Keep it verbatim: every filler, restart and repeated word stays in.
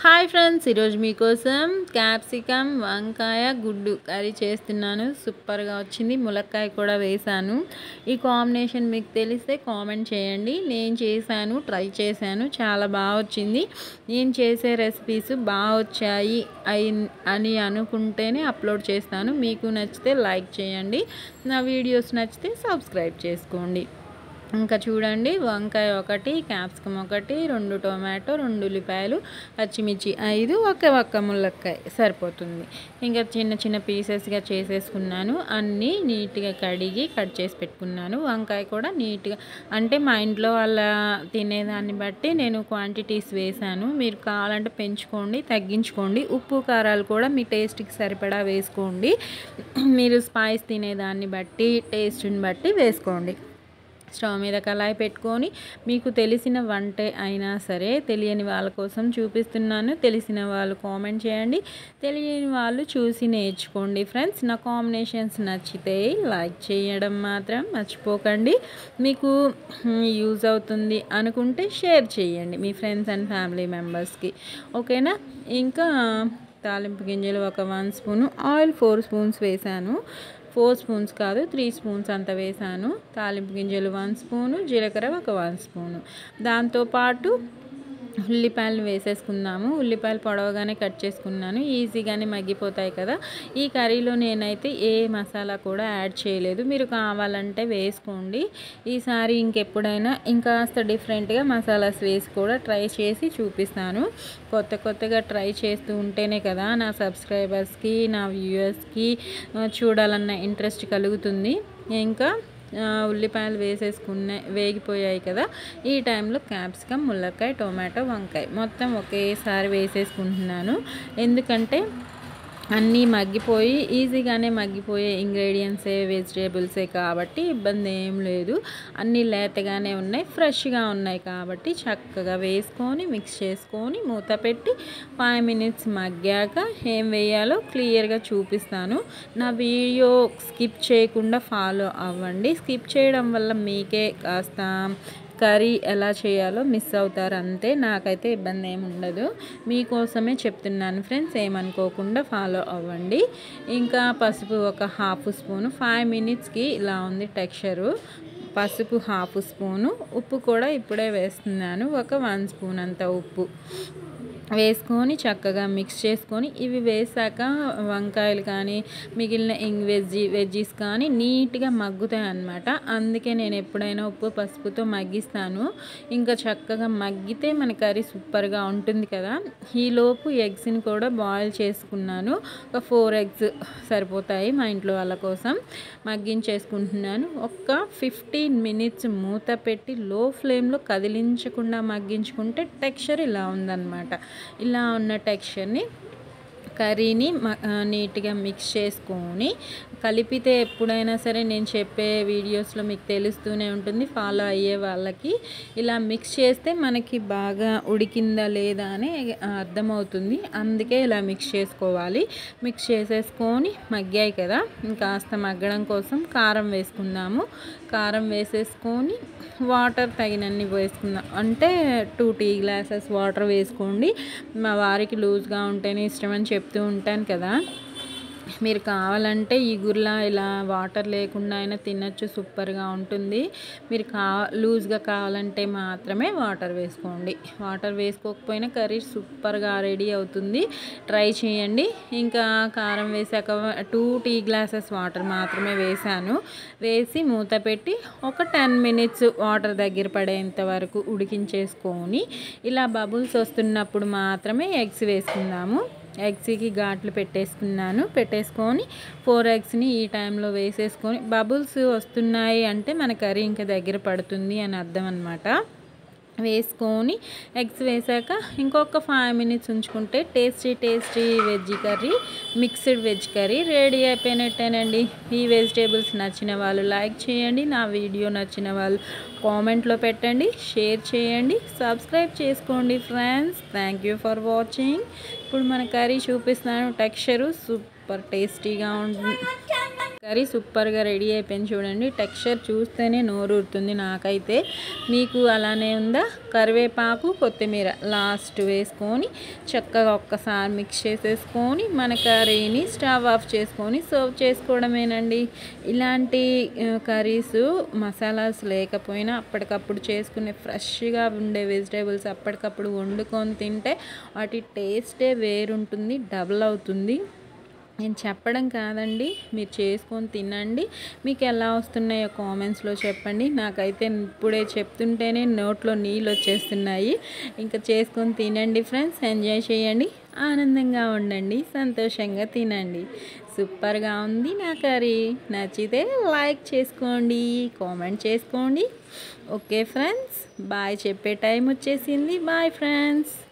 Hi friends, ఈరోజు మీకోసం capsicum వంకాయ గుడ్డు కర్రీ చేస్తున్నాను. సూపర్గా వచ్చింది. ములక్కాయ కూడా వేసాను. ఈ కాంబినేషన్ మీకు తెలిస్తే కామెంట్ చేయండి. నేను చేశాను, ట్రై చేశాను, చాలా బాగా వచ్చింది. నేను చేసే రెసిపీస్ బాగా వచ్చాయి అని అనుకుంటేనే అప్లోడ్ చేస్తాను. మీకు నచ్చితే లైక్ చేయండి, నా వీడియోస్ నచ్చితే సబ్స్క్రైబ్ చేసుకోండి. ఇంకా చూడండి, వంకాయ ఒకటి, క్యాప్సికమ్ ఒకటి, రెండు టొమాటో, రెండు ఉల్లిపాయలు, పచ్చిమిర్చి ఐదు, ఒక ఒక్క ములక్కాయ సరిపోతుంది. ఇంకా చిన్న చిన్న పీసెస్గా చేసేసుకున్నాను. అన్నీ నీట్గా కడిగి కట్ చేసి పెట్టుకున్నాను. వంకాయ కూడా నీట్గా, అంటే మా ఇంట్లో వాళ్ళ తినేదాన్ని బట్టి నేను క్వాంటిటీస్ వేసాను. మీరు కావాలంటే పెంచుకోండి, తగ్గించుకోండి. ఉప్పు కారాలు కూడా మీ టేస్ట్కి సరిపడా వేసుకోండి. మీరు స్పైస్ తినేదాన్ని బట్టి, టేస్ట్ని బట్టి వేసుకోండి. స్టవ్ మీద కళాయి పెట్టుకొని, మీకు తెలిసిన వంటే అయినా సరే, తెలియని వాళ్ళ కోసం చూపిస్తున్నాను. తెలిసిన వాళ్ళు కామెంట్ చేయండి, తెలియని వాళ్ళు చూసి నేర్చుకోండి. ఫ్రెండ్స్, నా కాంబినేషన్స్ నచ్చితే లైక్ చేయడం మాత్రం మర్చిపోకండి. మీకు యూజ్ అవుతుంది అనుకుంటే షేర్ చేయండి మీ ఫ్రెండ్స్ అండ్ ఫ్యామిలీ మెంబర్స్కి, ఓకేనా. ఇంకా తాలింపు గింజలు ఒక one spoon, oil four spoons వేసాను. ఫోర్ స్పూన్స్ కాదు, త్రీ స్పూన్స్ అంత వేసాను. తాలింపు గింజలు వన్ స్పూను, జీలకర్ర ఒక వన్ స్పూను. దాంతోపాటు ఉల్లిపాయలు వేసేసుకుందాము. ఉల్లిపాయలు పొడవుగానే కట్ చేసుకున్నాను, ఈజీగానే మగ్గిపోతాయి కదా. ఈ కర్రీలో నేనైతే ఏ మసాలా కూడా యాడ్ చేయలేదు. మీరు కావాలంటే వేసుకోండి. ఈసారి ఇంకెప్పుడైనా ఇంకాస్త డిఫరెంట్గా మసాలాస్ వేసి కూడా ట్రై చేసి చూపిస్తాను. కొత్త కొత్తగా ట్రై చేస్తూ ఉంటేనే కదా నా సబ్స్క్రైబర్స్కి, నా వ్యూయర్స్కి చూడాలన్న ఇంట్రెస్ట్ కలుగుతుంది. ఇంకా ఉల్లిపాయలు వేసేసుకున్నాయి, వేగిపోయాయి కదా. ఈ టైంలో క్యాప్సికమ్, ములక్కాయ, టొమాటో, వంకాయ మొత్తం ఒకేసారి వేసేసుకుంటున్నాను. ఎందుకంటే అన్నీ మగ్గిపోయి ఈజీగానే మగ్గిపోయే ఇంగ్రీడియంట్సే, వెజిటేబుల్సే కాబట్టి ఇబ్బంది ఏం లేదు. అన్నీ లేతగానే ఉన్నాయి, ఫ్రెష్గా ఉన్నాయి కాబట్టి చక్కగా వేసుకొని మిక్స్ చేసుకొని మూత పెట్టి ఫైవ్ మినిట్స్ మగ్గాక ఏం వేయాలో క్లియర్గా చూపిస్తాను. నా వీడియో స్కిప్ చేయకుండా ఫాలో అవ్వండి. స్కిప్ చేయడం వల్ల మీకే కాస్త కర్రీ ఎలా చేయాలో మిస్ అవుతారు అంతే. నాకైతే ఇబ్బంది ఏమి ఉండదు, మీకోసమే చెప్తున్నాను ఫ్రెండ్స్, ఏమనుకోకుండా ఫాలో అవ్వండి. ఇంకా పసుపు ఒక హాఫ్ స్పూను, ఫైవ్ మినిట్స్కి ఇలా ఉంది టెక్స్చరు. పసుపు హాఫ్ స్పూను, ఉప్పు కూడా ఇప్పుడే వేస్తున్నాను, ఒక వన్ స్పూన్ అంత ఉప్పు వేసుకొని చక్కగా మిక్స్ చేసుకొని, ఇవి వేసాక వంకాయలు కానీ మిగిలిన ఇంగ్ వెజ్జీ వెజ్జీస్ కానీ నీట్గా మగ్గుతాయి అన్నమాట. అందుకే నేను ఎప్పుడైనా ఉప్పు పసుపుతో మగ్గిస్తాను. ఇంకా చక్కగా మగ్గితే మన కర్రీ సూపర్గా ఉంటుంది కదా. ఈలోపు ఎగ్స్ని కూడా బాయిల్ చేసుకున్నాను. ఒక ఫోర్ ఎగ్స్ సరిపోతాయి మా ఇంట్లో వాళ్ళ కోసం. మగ్గించేసుకుంటున్నాను. ఒక ఫిఫ్టీన్ మినిట్స్ మూత పెట్టి లో ఫ్లేమ్లో కదిలించకుండా మగ్గించుకుంటే టెక్స్చర్ ఇలా ఉందన్నమాట. ఇలా ఉన్న టెక్స్చర్ని కర్రీని నీట్గా మిక్స్ చేసుకొని కలిపితే, ఎప్పుడైనా సరే నేను చెప్పే వీడియోస్లో మీకు తెలుస్తూనే ఉంటుంది ఫాలో అయ్యే వాళ్ళకి. ఇలా మిక్స్ చేస్తే మనకి బాగా ఉడికిందా లేదా అని అర్థమవుతుంది. అందుకే ఇలా మిక్స్ చేసుకోవాలి. మిక్స్ చేసేసుకొని మగ్గాయి కదా, ఇంకాస్త మగ్గడం కోసం కారం వేసుకుందాము. కారం వేసేసుకొని వాటర్ తగినన్ని వేసుకుందాం. అంటే టూ టీ గ్లాసెస్ వాటర్ వేసుకోండి. మా వారికి లూజ్గా ఉంటేనే ఇష్టమని చెప్తూ ఉంటాను కదా. మీరు కావాలంటే ఈ గుర్లా ఇలా వాటర్ లేకుండా అయినా తినచ్చు, సూపర్గా ఉంటుంది. మీరు కా లూజ్గా కావాలంటే మాత్రమే వాటర్ వేసుకోండి. వాటర్ వేసుకోకపోయినా కర్రీ సూపర్గా రెడీ అవుతుంది. ట్రై చేయండి. ఇంకా కారం వేసాక టూ టీ గ్లాసెస్ వాటర్ మాత్రమే వేసాను. వేసి మూత పెట్టి ఒక టెన్ మినిట్స్ వాటర్ దగ్గర పడేంత వరకు ఉడికించేసుకొని, ఇలా బబుల్స్ వస్తున్నప్పుడు మాత్రమే ఎగ్స్ వేసుకుందాము. ఎగ్స్కి ఘాట్లు పెట్టేసుకున్నాను. పెట్టేసుకొని ఫోర్ ఎగ్స్ని ఈ టైంలో వేసేసుకొని, బబుల్స్ వస్తున్నాయి అంటే మన కర్రీ ఇంకా దగ్గర పడుతుంది అని అర్థం అన్నమాట. వేసుకొని ఎగ్స్ వేసాక ఇంకొక ఫైవ్ మినిట్స్ ఉంచుకుంటే tasty tasty veg curry, mixed veg curry ready అయిపోయినట్టేనండి. ఈ వెజిటేబుల్స్ నచ్చిన వాళ్ళు లైక్ చేయండి, నా వీడియో నచ్చిన వాళ్ళు కామెంట్లో పెట్టండి, షేర్ చేయండి, సబ్స్క్రైబ్ చేసుకోండి friends. Thank you for watching. ఇప్పుడు మన కర్రీ చూపిస్తున్నాను. టెక్స్చరు సూపర్ టేస్టీగా ఉంటుంది. కర్రీ సూపర్గా రెడీ అయిపోయింది చూడండి. టెక్స్చర్ చూస్తేనే నోరూరుతుంది నాకైతే. మీకు అలానే ఉందా? కరివేపాకు కొత్తిమీర లాస్ట్ వేసుకొని చక్కగా ఒక్కసారి మిక్స్ చేసేసుకొని మన కర్రీని స్టవ్ ఆఫ్ చేసుకొని సర్వ్ చేసుకోవడమేనండి. ఇలాంటి కర్రీస్ మసాలాస్ లేకపోయినా అప్పటికప్పుడు చేసుకునే ఫ్రెష్గా ఉండే వెజిటేబుల్స్ అప్పటికప్పుడు వండుకొని తింటే వాటి టేస్టే వేరుంటుంది, డబుల్ అవుతుంది. నేను చెప్పడం కాదండి, మీరు చేసుకొని తినండి. మీకు ఎలా వస్తున్నాయో కామెంట్స్లో చెప్పండి. నాకైతే ఇప్పుడే చెప్తుంటేనే నోట్లో నీళ్ళు వచ్చేస్తున్నాయి. ఇంకా చేసుకొని తినండి ఫ్రెండ్స్, ఎంజాయ్ చేయండి, ఆనందంగా ఉండండి, సంతోషంగా తినండి. సూపర్గా ఉంది నా కర్రీ. నచ్చితే లైక్ చేసుకోండి, కామెంట్ చేసుకోండి. ఓకే ఫ్రెండ్స్, బాయ్ చెప్పే టైం వచ్చేసింది. Bye friends.